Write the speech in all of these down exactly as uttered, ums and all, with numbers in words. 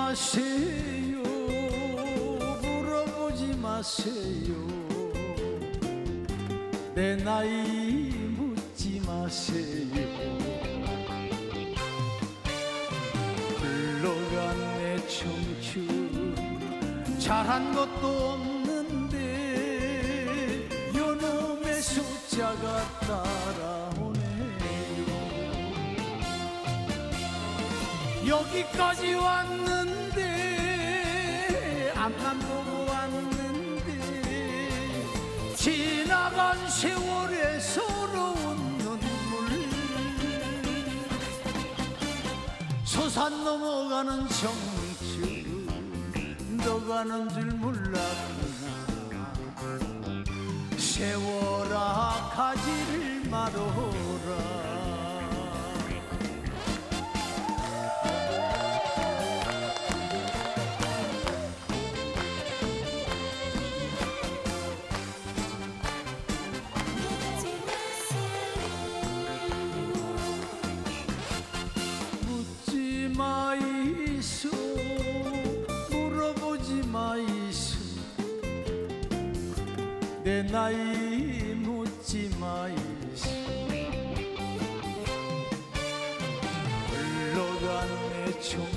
마세요. 물어보지 마세요. 내 나이 묻지 마세요. 흘러간 내 청춘 잘한 것도 없는데 요놈의 숫자가 따라오네요. 여기까지 왔는데 앞만 보고 왔는데 지나간 세월의 서러운 눈물 솟아 넘어가는 청춘 너가는 줄 몰랐구나. 세월아 가지를 말어라. 마이소 물어보지 마이소. 내 나이 묻지 마이소. 흘러간 내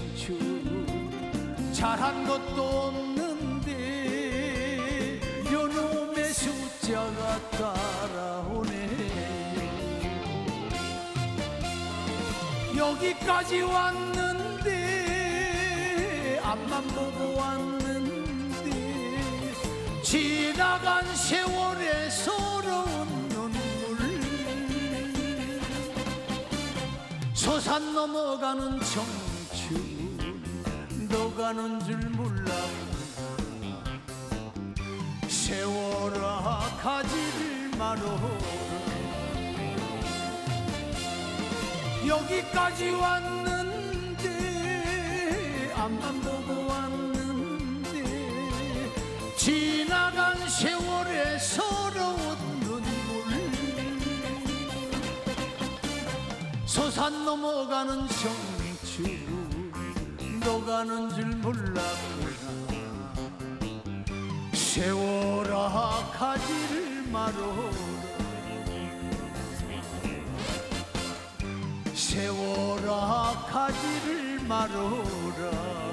청춘 잘한 것도 없는데 요놈의 숫자가 따라오네. 여기까지 왔는데 앞만 보고 왔는데 지나간 세월의 서러운 눈물 솟아 넘어가는 청춘 너가는 줄 몰랐구나. 세월아 가지를 말어라. 여기까지 왔는데 앞만 보고 왔는데 지나간 세월의 서러운 눈물 솟아 넘어가는 청춘 너가는 줄 몰랐구나. 세월아 가지를 말어라. 세월아 가지를 말어라.